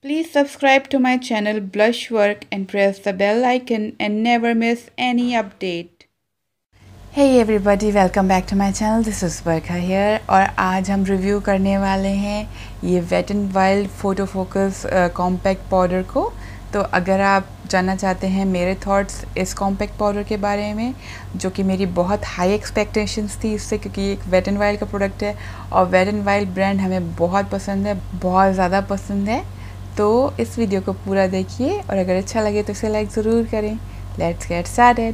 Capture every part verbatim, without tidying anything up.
Please subscribe to my channel Blushwork and press the bell icon and never miss any update. Hey everybody, welcome back to my channel. This is Barkha here और आज हम review करने वाले हैं ये wet and wild photo focus compact powder को। तो अगर आप जानना चाहते हैं मेरे थॉट्स इस कॉम्पैक्ट पाउडर के बारे में, जो कि मेरी बहुत हाई एक्सपेक्टेशंस थी इससे, क्योंकि ये एक वेट एंड वाइल्ड का प्रोडक्ट है और वेट एंड वाइल्ड ब्रांड हमें बहुत पसंद है, बहुत ज़्यादा पसंद है। तो इस वीडियो को पूरा देखिए और अगर अच्छा लगे तो इसे लाइक ज़रूर करें। Let's get started.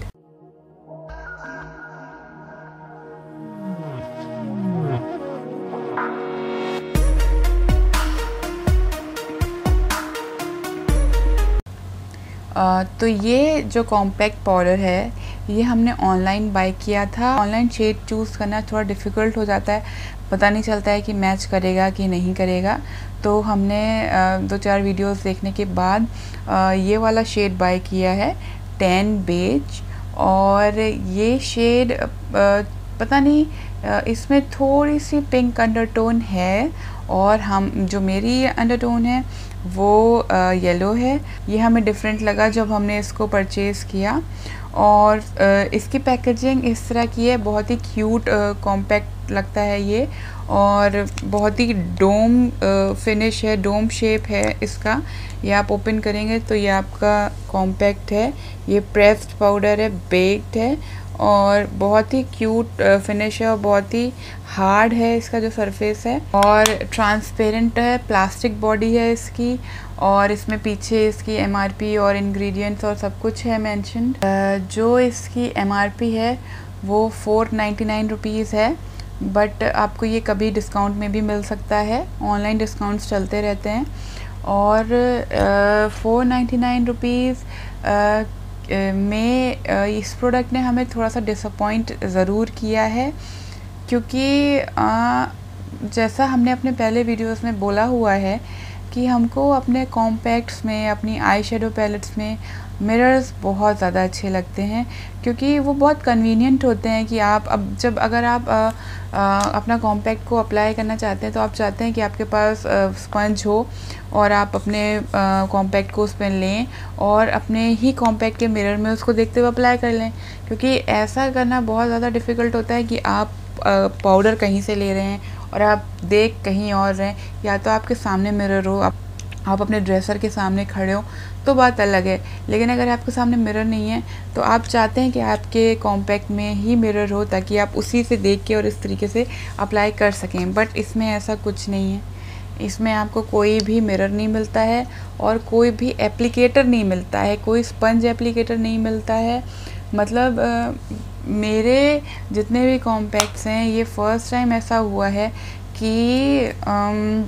Uh, तो ये जो कॉम्पैक्ट पाउडर है ये हमने ऑनलाइन बाय किया था। ऑनलाइन शेड चूज़ करना थोड़ा डिफ़िकल्ट हो जाता है, पता नहीं चलता है कि मैच करेगा कि नहीं करेगा। तो हमने uh, दो चार वीडियोस देखने के बाद uh, ये वाला शेड बाय किया है, टैन बेज। और ये शेड uh, पता नहीं uh, इसमें थोड़ी सी पिंक अंडरटोन है और हम जो मेरी अंडरटोन है वो येलो uh, है। ये हमें डिफरेंट लगा जब हमने इसको परचेज़ किया। और uh, इसकी पैकेजिंग इस तरह की है, बहुत ही क्यूट कॉम्पैक्ट लगता है ये और बहुत ही डोम फिनिश है, डोम शेप है इसका। ये आप ओपन करेंगे तो ये आपका कॉम्पैक्ट है। ये प्रेस्ड पाउडर है, बेक्ड है और बहुत ही क्यूट फिनिश है और बहुत ही हार्ड है इसका जो सरफेस है और ट्रांसपेरेंट है, प्लास्टिक बॉडी है इसकी। और इसमें पीछे इसकी एमआरपी और इंग्रेडिएंट्स और सब कुछ है मेंशन। जो इसकी एमआरपी है वो फोर नाइन्टी नाइन रुपीज़ है, बट आपको ये कभी डिस्काउंट में भी मिल सकता है, ऑनलाइन डिस्काउंट्स चलते रहते हैं। और फोर नाइन्टी नाइन रुपीज़ में इस प्रोडक्ट ने हमें थोड़ा सा डिसअपॉइंट ज़रूर किया है, क्योंकि आ, जैसा हमने अपने पहले वीडियोस में बोला हुआ है कि हमको अपने कॉम्पैक्ट्स में, अपनी आई शेडो पैलेट्स में मिरर्स बहुत ज़्यादा अच्छे लगते हैं, क्योंकि वो बहुत कन्वीनियंट होते हैं कि आप अब जब अगर आप आ, आ, अपना कॉम्पैक्ट को अप्लाई करना चाहते हैं तो आप चाहते हैं कि आपके पास स्पंज हो और आप अपने कॉम्पैक्ट को उस पर लें और अपने ही कॉम्पैक्ट के मिरर में उसको देखते हुए अप्लाई कर लें। क्योंकि ऐसा करना बहुत ज़्यादा डिफ़िकल्ट होता है कि आप पाउडर कहीं से ले रहे हैं और आप देख कहीं और रहे हैं, या तो आपके सामने मिरर हो, आप आप अपने ड्रेसर के सामने खड़े हो तो बात अलग है। लेकिन अगर आपके सामने मिरर नहीं है तो आप चाहते हैं कि आपके कॉम्पैक्ट में ही मिरर हो ताकि आप उसी से देख के और इस तरीके से अप्लाई कर सकें। बट इसमें ऐसा कुछ नहीं है, इसमें आपको कोई भी मिरर नहीं मिलता है और कोई भी एप्लीकेटर नहीं मिलता है, कोई स्पंज एप्लीकेटर नहीं मिलता है। मतलब आ, मेरे जितने भी कॉम्पैक्ट्स हैं ये फ़र्स्ट टाइम ऐसा हुआ है कि आम,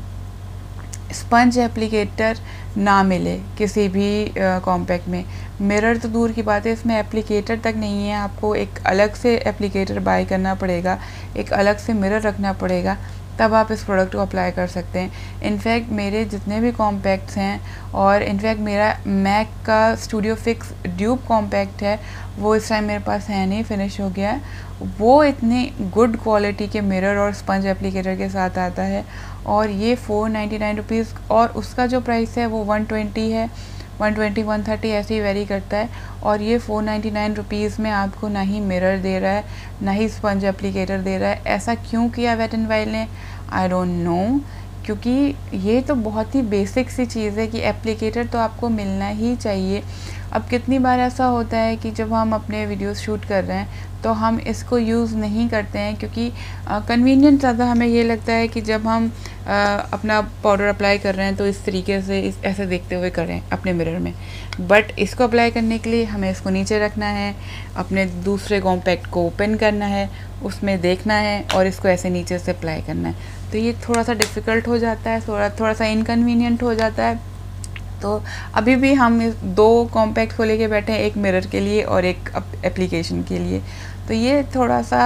स्पंज एप्लीकेटर ना मिले किसी भी कॉम्पैक्ट में। मिरर तो दूर की बात है, इसमें एप्लीकेटर तक नहीं है। आपको एक अलग से एप्लीकेटर बाय करना पड़ेगा, एक अलग से मिरर रखना पड़ेगा, तब आप इस प्रोडक्ट को अप्लाई कर सकते हैं। इनफैक्ट मेरे जितने भी कॉम्पैक्ट्स हैं और इनफैक्ट मेरा मैक का स्टूडियो फिक्स ड्यूब कॉम्पैक्ट है वो इस टाइम मेरे पास है नहीं, फिनिश हो गया है। वो इतनी गुड क्वालिटी के मिरर और स्पंज एप्लीकेटर के साथ आता है और ये फोर नाइन्टी नाइन रुपीज़ और उसका जो प्राइस है वो वन ट्वेंटी है, वन ट्वेंटी वन थर्टी ऐसे ही वेरी करता है। और ये फोर नाइन्टी नाइन रुपीज़ में आपको ना ही मिरर दे रहा है ना ही स्पंज एप्लीकेटर दे रहा है। ऐसा क्यों किया वेट एंड वाइल्ड ने, आई डोंट नो, क्योंकि ये तो बहुत ही बेसिक सी चीज़ है कि एप्लीकेटर तो आपको मिलना ही चाहिए। अब कितनी बार ऐसा होता है कि जब हम अपने वीडियोस शूट कर रहे हैं तो हम इसको यूज़ नहीं करते हैं, क्योंकि कन्वीनियंट ज़्यादा हमें ये लगता है कि जब हम आ, अपना पाउडर अप्लाई कर रहे हैं तो इस तरीके से इस ऐसे देखते हुए करें अपने मिरर में। बट इसको अप्लाई करने के लिए हमें इसको नीचे रखना है, अपने दूसरे कॉम्पैक्ट को ओपन करना है, उसमें देखना है और इसको ऐसे नीचे से अप्लाई करना है। तो ये थोड़ा सा डिफ़िकल्ट हो जाता है, थोड़ा थोड़ा सा इनकन्वीनियंट हो जाता है। तो अभी भी हम दो कॉम्पैक्ट को लेके बैठे हैं, एक मिरर के लिए और एक एप्लीकेशन के लिए। तो ये थोड़ा सा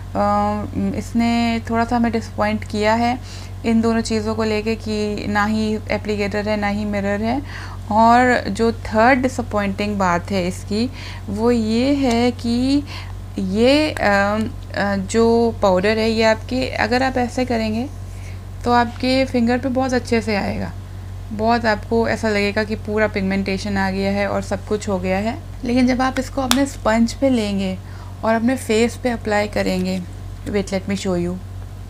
इसने थोड़ा सा हमें डिसपॉइंट किया है इन दोनों चीज़ों को लेके कि ना ही एप्लीकेटर है ना ही मिरर है। और जो थर्ड डिसअपॉइंटिंग बात है इसकी वो ये है कि ये जो पाउडर है ये आपके, अगर आप ऐसे करेंगे तो आपके फिंगर पे बहुत अच्छे से आएगा, बहुत आपको ऐसा लगेगा कि पूरा पिगमेंटेशन आ गया है और सब कुछ हो गया है। लेकिन जब आप इसको अपने स्पंज पे लेंगे और अपने फेस पे अप्लाई करेंगे, wait let me show you.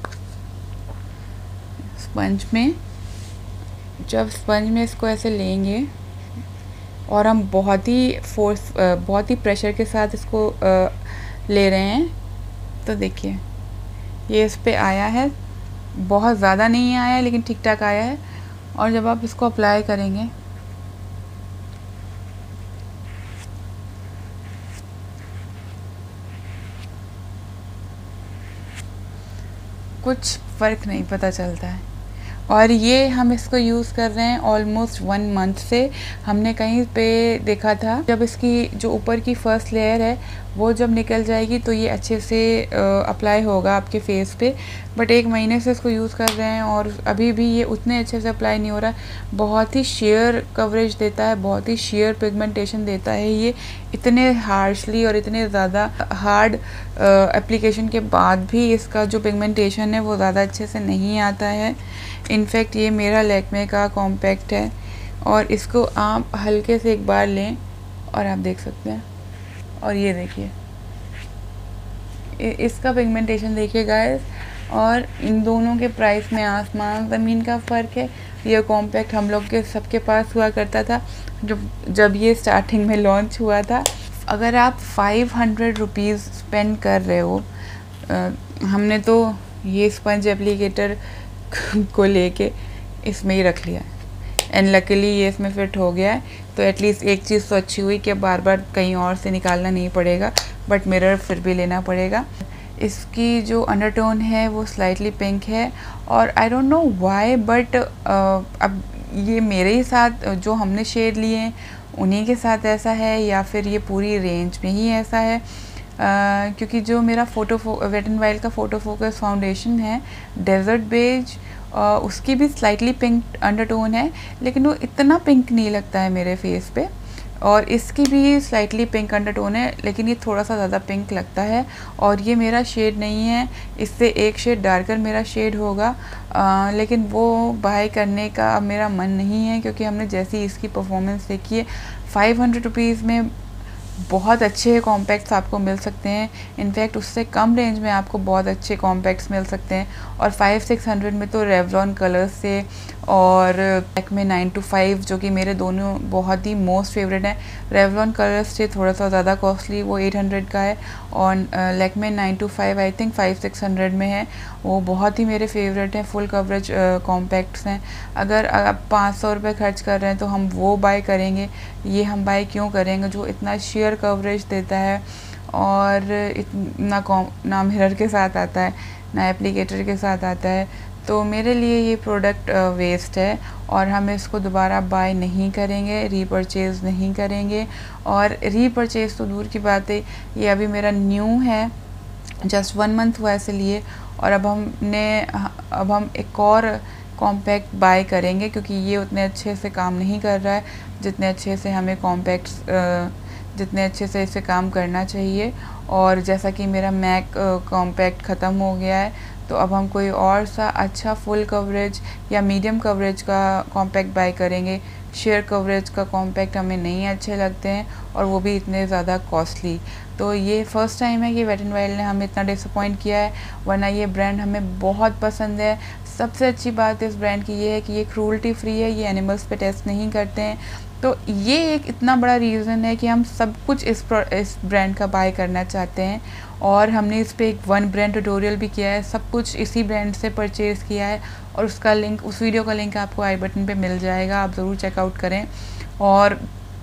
Sponge में जब स्पंज में इसको ऐसे लेंगे और हम बहुत ही फोर्स बहुत ही प्रेशर के साथ इसको ले रहे हैं, तो देखिए ये इस पे आया है, बहुत ज़्यादा नहीं आया है लेकिन ठीक ठाक आया है। और जब आप इसको अप्लाई करेंगे कुछ फ़र्क नहीं पता चलता है। और ये हम इसको यूज़ कर रहे हैं ऑलमोस्ट वन मंथ से। हमने कहीं पे देखा था जब इसकी जो ऊपर की फर्स्ट लेयर है वो जब निकल जाएगी तो ये अच्छे से अप्लाई होगा आपके फेस पे, बट एक महीने से इसको यूज़ कर रहे हैं और अभी भी ये उतने अच्छे से अप्लाई नहीं हो रहा है। बहुत ही शेयर कवरेज देता है, बहुत ही शेयर पिगमेंटेशन देता है ये, इतने हार्शली और इतने ज़्यादा हार्ड एप्लीकेशन के बाद भी इसका जो पिगमेंटेशन है वो ज़्यादा अच्छे से नहीं आता है। इनफैक्ट ये मेरा लैक्मे का कॉम्पैक्ट है और इसको आप हल्के से एक बार लें और आप देख सकते हैं। और ये देखिए इसका पिगमेंटेशन देखिए गाइस, और इन दोनों के प्राइस में आसमान ज़मीन का फ़र्क है। ये कॉम्पैक्ट हम लोग के सबके पास हुआ करता था जो जब ये स्टार्टिंग में लॉन्च हुआ था। अगर आप फाइव हंड्रेड रुपीज़ स्पेंड कर रहे हो, आ, हमने तो ये स्पंज एप्लीकेटर को लेके इसमें ही रख लिया है एंड लकीली ये इसमें फिट हो गया है, तो एटलीस्ट एक चीज़ तो अच्छी हुई कि बार बार कहीं और से निकालना नहीं पड़ेगा, बट मिरर फिर भी लेना पड़ेगा। इसकी जो अंडरटोन है वो स्लाइटली पिंक है और I don't know why, but अब ये मेरे ही साथ जो हमने शेड लिए हैं उन्हीं के साथ ऐसा है या फिर ये पूरी रेंज में ही ऐसा है। Uh, क्योंकि जो मेरा फ़ोटो वेट एंड वाइल्ड का फ़ोटो फोकस फाउंडेशन है डेजर्ट बेज, uh, उसकी भी स्लाइटली पिंक अंडरटोन है लेकिन वो इतना पिंक नहीं लगता है मेरे फेस पे, और इसकी भी स्लाइटली पिंक अंडरटोन है लेकिन ये थोड़ा सा ज़्यादा पिंक लगता है और ये मेरा शेड नहीं है, इससे एक शेड डार्कर मेरा शेड होगा। uh, लेकिन वो बाय करने का अब मेरा मन नहीं है क्योंकि हमने जैसी इसकी परफॉर्मेंस देखी है फाइव हंड्रेड रुपीज़ में बहुत अच्छे कॉम्पैक्ट्स आपको मिल सकते हैं। इनफैक्ट उससे कम रेंज में आपको बहुत अच्छे कॉम्पैक्ट्स मिल सकते हैं और फाइव सिक्स हंड्रेड में तो रेवलॉन कलर्स से और लैक्मे नाइन टू फाइव जो कि मेरे दोनों बहुत ही मोस्ट फेवरेट हैं। रेवलॉन कलर्स से थोड़ा सा ज़्यादा कॉस्टली वो एट हंड्रेड का है और Lakme nine to five I think five six hundred में है, वो बहुत ही मेरे फेवरेट हैं। फुल कवरेज कॉम्पैक्ट्स हैं। अगर आप पाँच सौ रुपये खर्च कर रहे हैं तो हम वो बाय करेंगे, ये हम बाय क्यों करेंगे जो इतना शेयर कवरेज देता है और इतना कॉम ना मिरर के साथ आता है ना एप्लीकेटर के साथ आता है। तो मेरे लिए ये प्रोडक्ट वेस्ट है और हम इसको दोबारा बाय नहीं करेंगे, रीपरचेज़ नहीं करेंगे। और रीपरचेज़ तो दूर की बात है, ये अभी मेरा न्यू है, जस्ट वन मंथ हुआ ऐसे लिए, और अब हमने अब हम एक और कॉम्पैक्ट बाय करेंगे क्योंकि ये उतने अच्छे से काम नहीं कर रहा है जितने अच्छे से हमें कॉम्पैक्ट्स जितने अच्छे से इसे काम करना चाहिए। और जैसा कि मेरा मैक कॉम्पैक्ट ख़त्म हो गया है तो अब हम कोई और सा अच्छा फुल कवरेज या मीडियम कवरेज का कॉम्पैक्ट बाय करेंगे। शेयर कवरेज का कॉम्पैक्ट हमें नहीं अच्छे लगते हैं और वो भी इतने ज़्यादा कॉस्टली। तो ये फ़र्स्ट टाइम है कि वेट एंड वाइल्ड ने हमें इतना डिसअपॉइंट किया है, वरना ये ब्रांड हमें बहुत पसंद है। सबसे अच्छी बात इस ब्रांड की ये है कि ये क्रूल्टी फ्री है, ये एनिमल्स पे टेस्ट नहीं करते हैं। तो ये एक इतना बड़ा रीज़न है कि हम सब कुछ इस इस ब्रांड का बाय करना चाहते हैं और हमने इस पर एक वन ब्रांड ट्यूटोरियल भी किया है, सब कुछ इसी ब्रांड से परचेज़ किया है और उसका लिंक उस वीडियो का लिंक आपको आई बटन पे मिल जाएगा, आप ज़रूर चेकआउट करें। और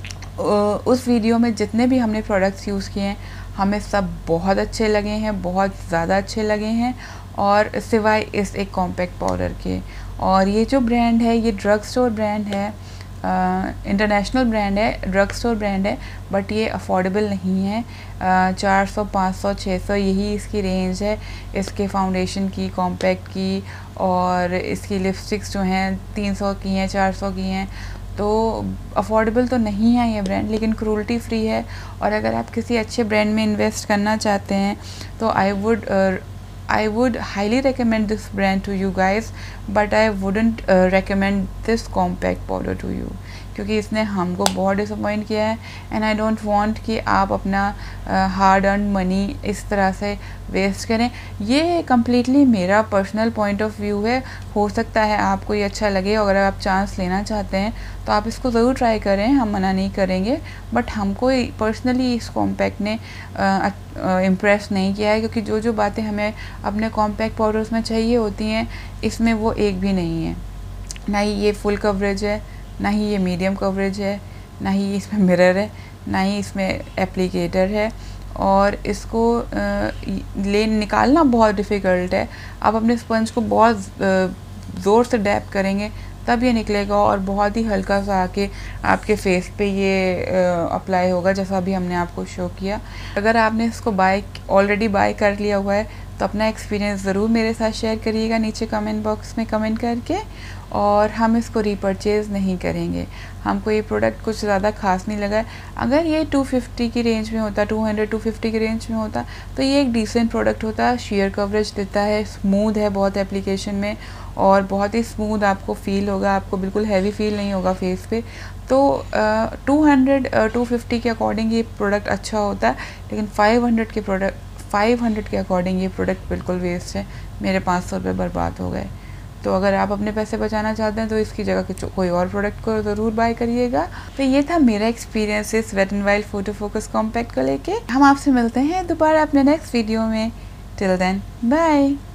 उस वीडियो में जितने भी हमने प्रोडक्ट्स यूज़ किए हैं हमें सब बहुत अच्छे लगे हैं, बहुत ज़्यादा अच्छे लगे हैं, और सिवाय इस एक कॉम्पैक्ट पाउडर के। और ये जो ब्रांड है ये ड्रग स्टोर ब्रांड है, इंटरनेशनल ब्रांड है, ड्रग स्टोर ब्रांड है, बट ये अफोर्डेबल नहीं है। चार सौ पाँच सौ छः सौ यही इसकी रेंज है इसके फाउंडेशन की, कॉम्पैक्ट की, और इसकी लिपस्टिक्स जो हैं तीन सौ की हैं, चार सौ की हैं। तो अफोर्डेबल तो नहीं है ये ब्रांड, लेकिन क्रूल्टी फ्री है। और अगर आप किसी अच्छे ब्रांड में इन्वेस्ट करना चाहते हैं तो I would I would highly recommend this brand to you guys, but I wouldn't uh, recommend this compact powder to you, क्योंकि इसने हमको बहुत डिसअपॉइंट किया है एंड आई डोंट वांट कि आप अपना हार्ड अर्न मनी इस तरह से वेस्ट करें। ये कम्प्लीटली मेरा पर्सनल पॉइंट ऑफ व्यू है, हो सकता है आपको ये अच्छा लगे, अगर आप चांस लेना चाहते हैं तो आप इसको ज़रूर ट्राई करें, हम मना नहीं करेंगे, बट हमको पर्सनली इस कॉम्पैक्ट ने इम्प्रेस नहीं किया है, क्योंकि जो जो बातें हमें अपने कॉम्पैक्ट पाउडर्स में चाहिए होती हैं इसमें वो एक भी नहीं है। ना ही ये फुल कवरेज है, ना ही ये मीडियम कवरेज है, ना ही इसमें मिरर है, ना ही इसमें एप्लीकेटर है, और इसको ले निकालना बहुत डिफ़िकल्ट है। आप अपने स्पंज को बहुत ज़ोर से डैप करेंगे तब ये निकलेगा, और बहुत ही हल्का सा आके आपके फेस पे ये अप्लाई होगा, जैसा अभी हमने आपको शो किया। अगर आपने इसको बाय ऑलरेडी बाय कर लिया हुआ है तो अपना एक्सपीरियंस ज़रूर मेरे साथ शेयर करिएगा नीचे कमेंट बॉक्स में कमेंट करके, और हम इसको रीपरचेज़ नहीं करेंगे। हमको ये प्रोडक्ट कुछ ज़्यादा खास नहीं लगा है। अगर ये टू फिफ्टी की रेंज में होता, टू हंड्रेड टू फिफ्टी की रेंज में होता तो ये एक डिसेंट प्रोडक्ट होता। शेयर कवरेज देता है, स्मूथ है बहुत एप्लीकेशन में, और बहुत ही स्मूथ आपको फील होगा, आपको बिल्कुल हैवी फील नहीं होगा फेस पे। तो टू हंड्रेड टू फिफ्टी के अकॉर्डिंग ये प्रोडक्ट अच्छा होता है, लेकिन फाइव हंड्रेड के प्रोडक्ट फाइव हंड्रेड के अकॉर्डिंग ये प्रोडक्ट बिल्कुल वेस्ट है। मेरे पाँच सौ रुपये बर्बाद हो गए। तो अगर आप अपने पैसे बचाना चाहते हैं तो इसकी जगह के कोई और प्रोडक्ट को ज़रूर बाय करिएगा। तो ये था मेरा एक्सपीरियंस इस wet and wild photo focus compact को लेके। हम आपसे मिलते हैं दोबारा अपने नेक्स्ट वीडियो में। Till then bye.